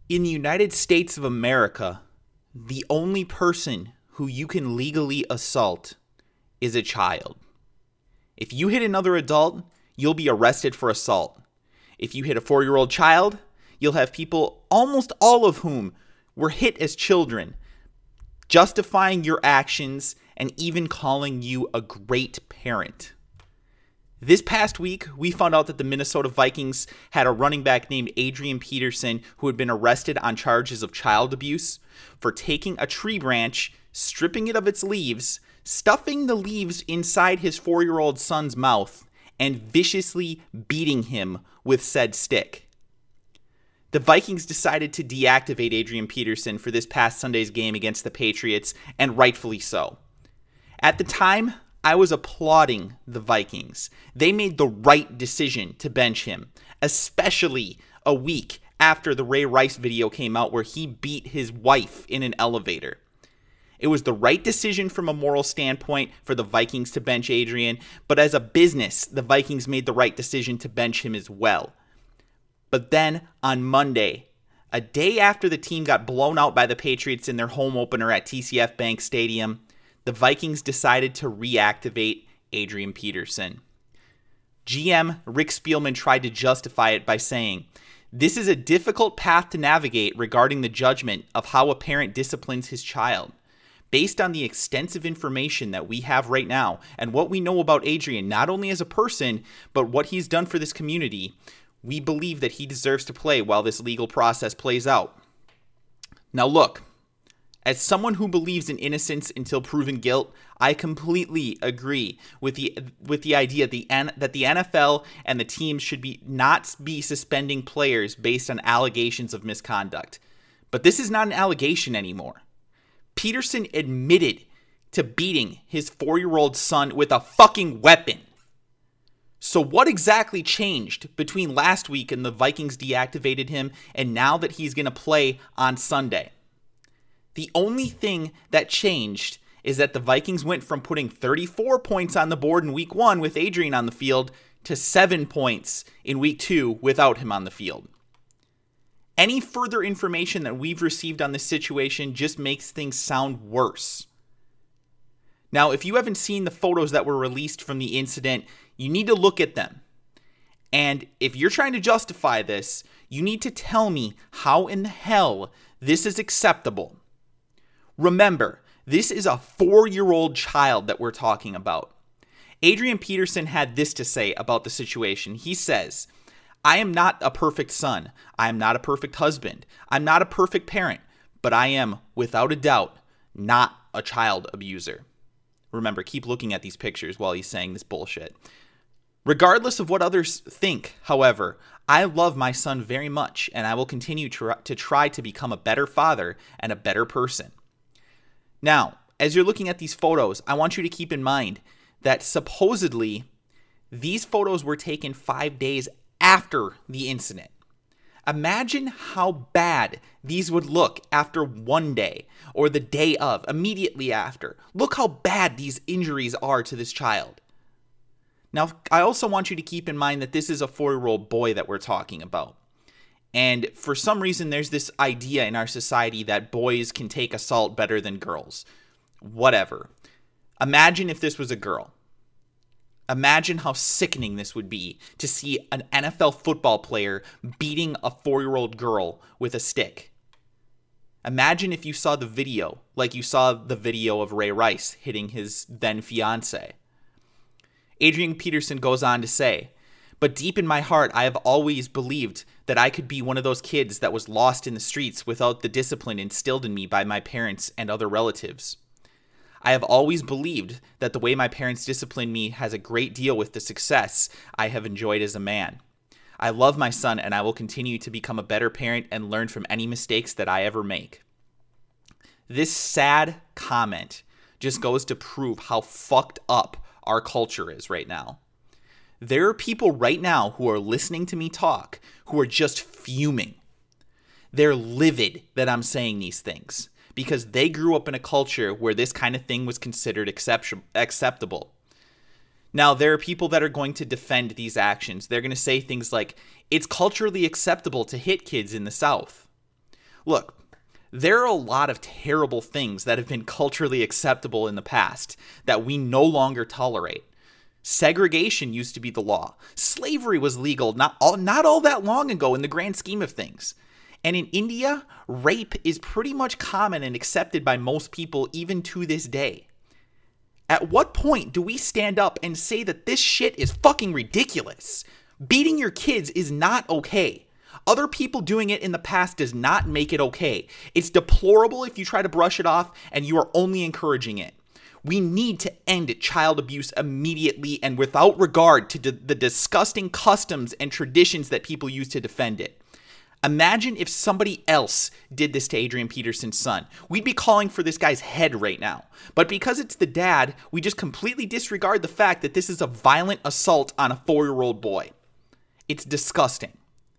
In the United States of America, the only person who you can legally assault is a child. If you hit another adult, you'll be arrested for assault. If you hit a 4-year-old child, you'll have people, almost all of whom were hit as children, justifying your actions and even calling you a great parent. This past week, we found out that the Minnesota Vikings had a running back named Adrian Peterson who had been arrested on charges of child abuse for taking a tree branch, stripping it of its leaves, stuffing the leaves inside his 4-year-old son's mouth, and viciously beating him with said stick. The Vikings decided to deactivate Adrian Peterson for this past Sunday's game against the Patriots, and rightfully so. At the time, I was applauding the Vikings. They made the right decision to bench him, especially a week after the Ray Rice video came out where he beat his wife in an elevator. It was the right decision from a moral standpoint for the Vikings to bench Adrian, but as a business, the Vikings made the right decision to bench him as well. But then on Monday, a day after the team got blown out by the Patriots in their home opener at TCF Bank Stadium, the Vikings decided to reactivate Adrian Peterson. GM Rick Spielman tried to justify it by saying, "This is a difficult path to navigate regarding the judgment of how a parent disciplines his child. Based on the extensive information that we have right now and what we know about Adrian, not only as a person, but what he's done for this community, we believe that he deserves to play while this legal process plays out." Now look, as someone who believes in innocence until proven guilt, I completely agree with the idea that the NFL and the teams should not be suspending players based on allegations of misconduct. But this is not an allegation anymore. Peterson admitted to beating his 4-year-old son with a fucking weapon. So what exactly changed between last week and the Vikings deactivated him and now that he's going to play on Sunday? The only thing that changed is that the Vikings went from putting 34 points on the board in week 1 with Adrian on the field to 7 points in week 2 without him on the field. Any further information that we've received on this situation just makes things sound worse. Now, if you haven't seen the photos that were released from the incident, you need to look at them. And if you're trying to justify this, you need to tell me how in the hell this is acceptable. Remember, this is a 4-year-old child that we're talking about. Adrian Peterson had this to say about the situation. He says, "I am not a perfect son. I am not a perfect husband. I'm not a perfect parent, but I am, without a doubt, not a child abuser." Remember, keep looking at these pictures while he's saying this bullshit. Regardless of what others think, however, I love my son very much, and I will continue to try to become a better father and a better person. Now, as you're looking at these photos, I want you to keep in mind that supposedly these photos were taken 5 days after the incident. Imagine how bad these would look after 1 day or the day of, immediately after. Look how bad these injuries are to this child. Now, I also want you to keep in mind that this is a 4-year-old boy that we're talking about. And for some reason, there's this idea in our society that boys can take assault better than girls. Whatever. Imagine if this was a girl. Imagine how sickening this would be to see an NFL football player beating a 4-year-old girl with a stick. Imagine if you saw the video, like you saw the video of Ray Rice hitting his then fiance. Adrian Peterson goes on to say, "But deep in my heart, I have always believed that I could be one of those kids that was lost in the streets without the discipline instilled in me by my parents and other relatives. I have always believed that the way my parents disciplined me has a great deal with the success I have enjoyed as a man. I love my son and I will continue to become a better parent and learn from any mistakes that I ever make." This sad comment just goes to prove how fucked up our culture is right now. There are people right now who are listening to me talk who are just fuming. They're livid that I'm saying these things because they grew up in a culture where this kind of thing was considered acceptable. Now, there are people that are going to defend these actions. They're going to say things like, it's culturally acceptable to hit kids in the South. Look, there are a lot of terrible things that have been culturally acceptable in the past that we no longer tolerate. Segregation used to be the law. Slavery was legal not all that long ago in the grand scheme of things. And in India, rape is pretty much common and accepted by most people even to this day. At what point do we stand up and say that this shit is fucking ridiculous? Beating your kids is not okay. Other people doing it in the past does not make it okay. It's deplorable if you try to brush it off, and you are only encouraging it. We need to end child abuse immediately and without regard to the disgusting customs and traditions that people use to defend it. Imagine if somebody else did this to Adrian Peterson's son. We'd be calling for this guy's head right now. But because it's the dad, we just completely disregard the fact that this is a violent assault on a 4-year-old boy. It's disgusting.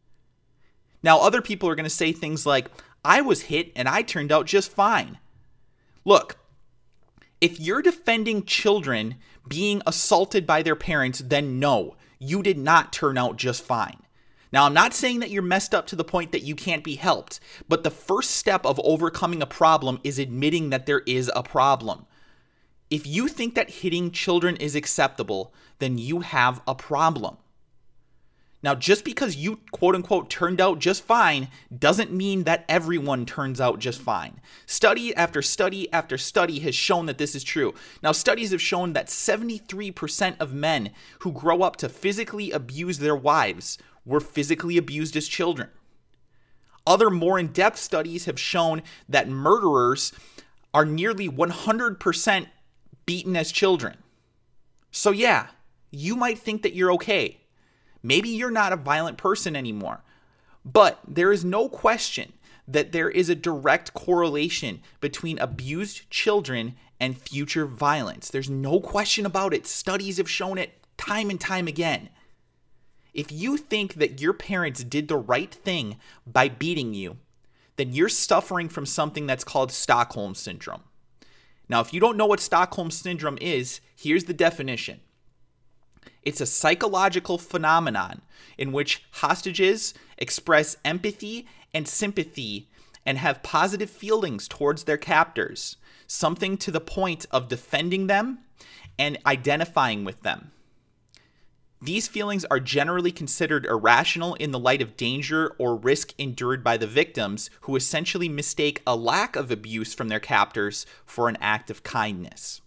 Now, other people are going to say things like, I was hit and I turned out just fine. Look, if you're defending children being assaulted by their parents, then no, you did not turn out just fine. Now, I'm not saying that you're messed up to the point that you can't be helped, but the first step of overcoming a problem is admitting that there is a problem. If you think that hitting children is acceptable, then you have a problem. Now, just because you, quote unquote, turned out just fine doesn't mean that everyone turns out just fine. Study after study after study has shown that this is true. Now, studies have shown that 73% of men who grow up to physically abuse their wives were physically abused as children. Other more in-depth studies have shown that murderers are nearly 100% beaten as children. So yeah, you might think that you're okay. Maybe you're not a violent person anymore, but there is no question that there is a direct correlation between abused children and future violence. There's no question about it. Studies have shown it time and time again. If you think that your parents did the right thing by beating you, then you're suffering from something that's called Stockholm Syndrome. Now, if you don't know what Stockholm Syndrome is, here's the definition. It's a psychological phenomenon in which hostages express empathy and sympathy and have positive feelings towards their captors, something to the point of defending them and identifying with them. These feelings are generally considered irrational in the light of danger or risk endured by the victims, who essentially mistake a lack of abuse from their captors for an act of kindness.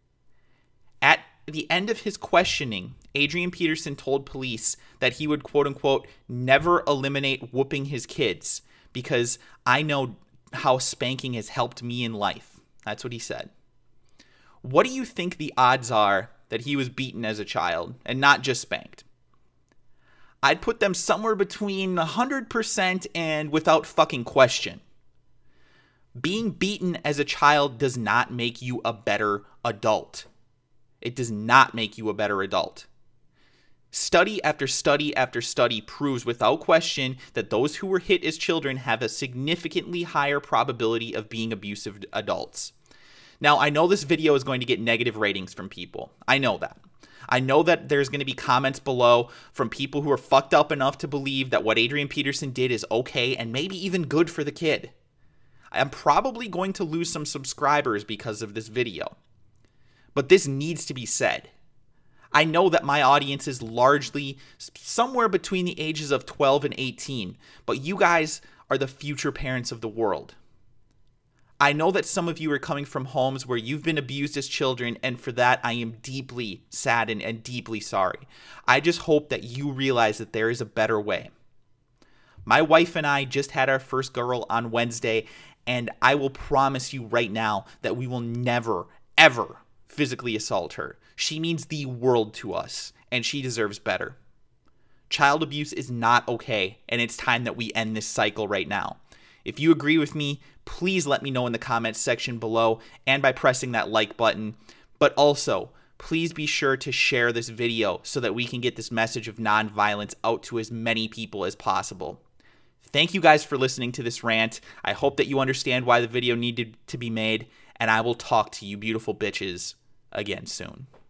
At the end of his questioning, Adrian Peterson told police that he would, quote unquote, never eliminate whooping his kids because I know how spanking has helped me in life. That's what he said. What do you think the odds are that he was beaten as a child and not just spanked? I'd put them somewhere between 100% and without fucking question. Being beaten as a child does not make you a better adult. It does not make you a better adult. Study after study after study proves without question that those who were hit as children have a significantly higher probability of being abusive adults. Now, I know this video is going to get negative ratings from people. I know that. I know that there's going to be comments below from people who are fucked up enough to believe that what Adrian Peterson did is okay and maybe even good for the kid. I'm probably going to lose some subscribers because of this video. But this needs to be said. I know that my audience is largely somewhere between the ages of 12 and 18, but you guys are the future parents of the world. I know that some of you are coming from homes where you've been abused as children, and for that I am deeply saddened and deeply sorry. I just hope that you realize that there is a better way. My wife and I just had our first girl on Wednesday, and I will promise you right now that we will never, ever physically assault her. She means the world to us, and she deserves better. Child abuse is not okay, and it's time that we end this cycle right now. If you agree with me, please let me know in the comments section below and by pressing that like button. But also, please be sure to share this video so that we can get this message of nonviolence out to as many people as possible. Thank you guys for listening to this rant. I hope that you understand why the video needed to be made, and I will talk to you beautiful bitches again soon.